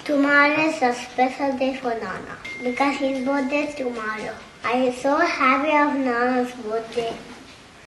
Tomorrow is a special day for Nana because his birthday is tomorrow. I am so happy of Nana's birthday.